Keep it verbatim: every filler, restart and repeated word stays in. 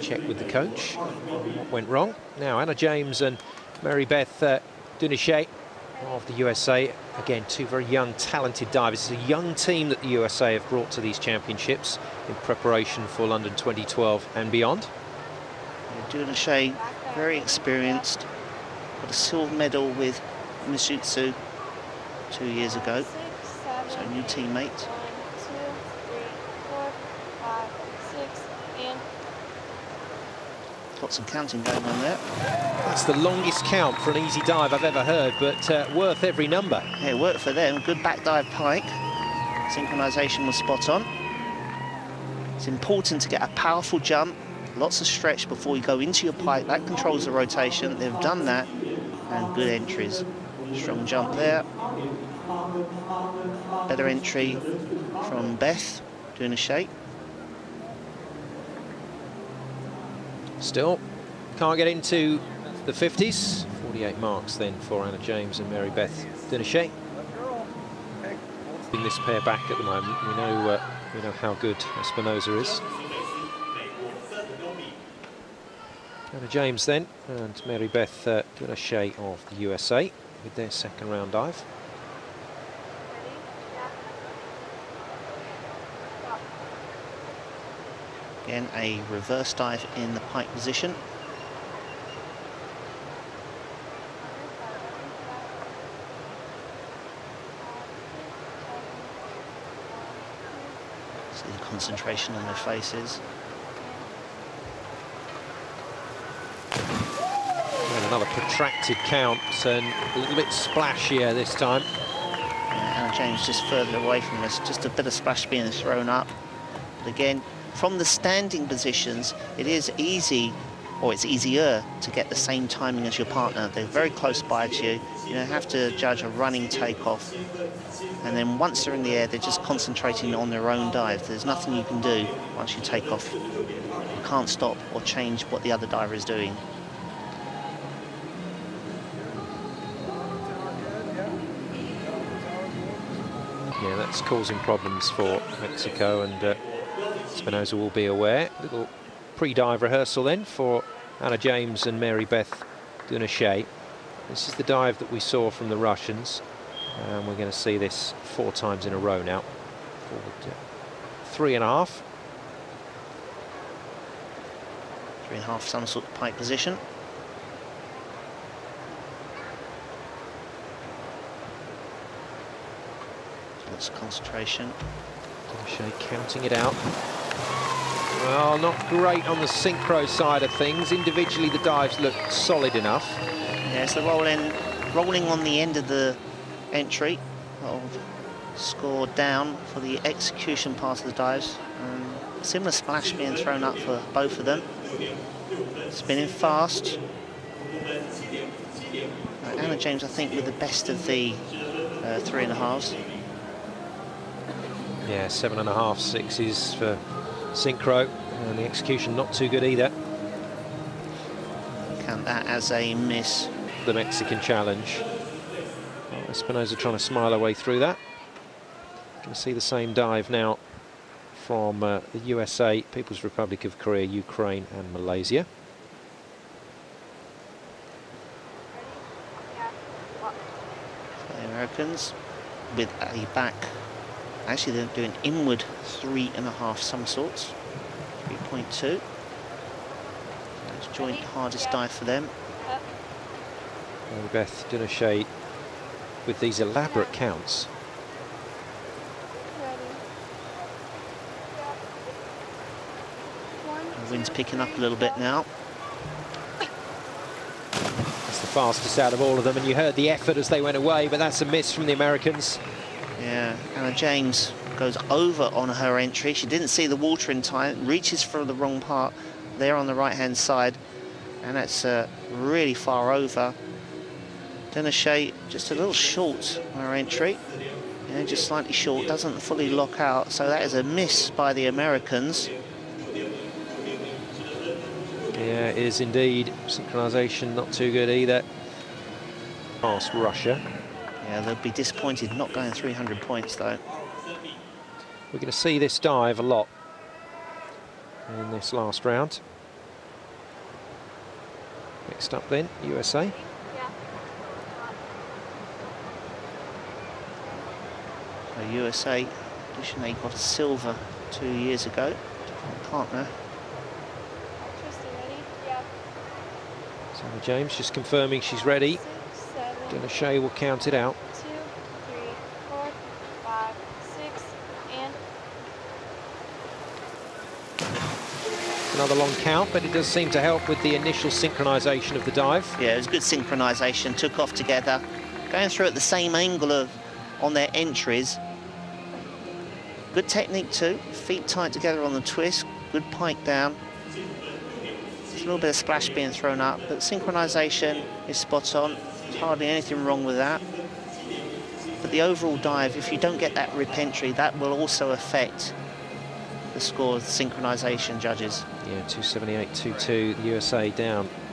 check with the coach what went wrong. Now Anna James and Mary Beth uh, Dunichet of the U S A. Again, two very young, talented divers. It's a young team that the U S A have brought to these championships in preparation for London twenty twelve and beyond. Dunichet, very experienced. Got a silver medal with Mishitsu two years ago. So a new teammate. Got some counting going on there. That's the longest count for an easy dive I've ever heard, but uh, worth every number. Yeah, it worked for them. Good back dive pike. Synchronization was spot on. It's important to get a powerful jump, lots of stretch before you go into your pike. That controls the rotation. They've done that, and good entries. Strong jump there. Better entry from Beth Dunichet. Still can't get into the fifties. forty-eight marks then for Anna James and Mary Beth Dunichet. In this pair back at the moment, we know uh, we know how good Espinosa is. Anna James then and Mary Beth uh, Dunichet of the U S A with their second round dive. Again, a reverse dive in the pike position. See the concentration on their faces. And another protracted count and a little bit splashier this time. Yeah, Anna James just further away from us, just a bit of splash being thrown up. But again, from the standing positions, it is easy, or it's easier to get the same timing as your partner. They're very close by to you. You don't have to judge a running takeoff. And then once they're in the air, they're just concentrating on their own dive. There's nothing you can do once you take off. You can't stop or change what the other diver is doing. Yeah, that's causing problems for Mexico, and uh, Espinosa will be aware. Little pre-dive rehearsal then for Anna James and Mary Beth Dunichet. This is the dive that we saw from the Russians, and we're going to see this four times in a row now. Forward, uh, three and a half. Three and a half somersault pike position. Lots of concentration. Dunichet counting it out. Well, not great on the synchro side of things. Individually, the dives look solid enough. Yeah, it's the rolling, rolling on the end of the entry. That'll score down for the execution part of the dives. Um, similar splash being thrown up for both of them. Spinning fast. Uh, Anna James, I think, with the best of the uh, three and a halves. Yeah, seven and a half sixes for synchro, and the execution not too good either. Count that as a miss. The Mexican challenge. Well, Espinosa trying to smile her way through that. Going to see the same dive now from uh, the U S A, People's Republic of Korea, Ukraine and Malaysia. The Americans with a back. Actually, they're doing inward three and a half somersaults, three point two. That's joint hardest dive for them. Mary Beth Dunichet with these elaborate counts. The wind's picking up a little bit now. That's the fastest out of all of them, and you heard the effort as they went away, but that's a miss from the Americans. Yeah, Anna James goes over on her entry. She didn't see the water in time, reaches for the wrong part there on the right-hand side, and that's uh, really far over. Dunichet just a little short on her entry, yeah, just slightly short, doesn't fully lock out, so that is a miss by the Americans. Yeah, it is indeed. Synchronization not too good either. Past Russia. Yeah, they'll be disappointed not going three hundred points though. We're going to see this dive a lot in this last round. Next up then, U S A. So U S A, Duchesne got a silver two years ago. Different partner. Anna James just confirming she's ready. Dina Shea will count it out. Two, three, four, five, six, and Another long count, but it does seem to help with the initial synchronisation of the dive. Yeah, it was good synchronisation, took off together. Going through at the same angle of on their entries. Good technique too, feet tight together on the twist, good pike down. There's a little bit of splash being thrown up, but synchronisation is spot on. There's hardly anything wrong with that. But the overall dive, if you don't get that rip entry, that will also affect the score of the synchronisation judges. Yeah, two seventy-eight two two, the U S A down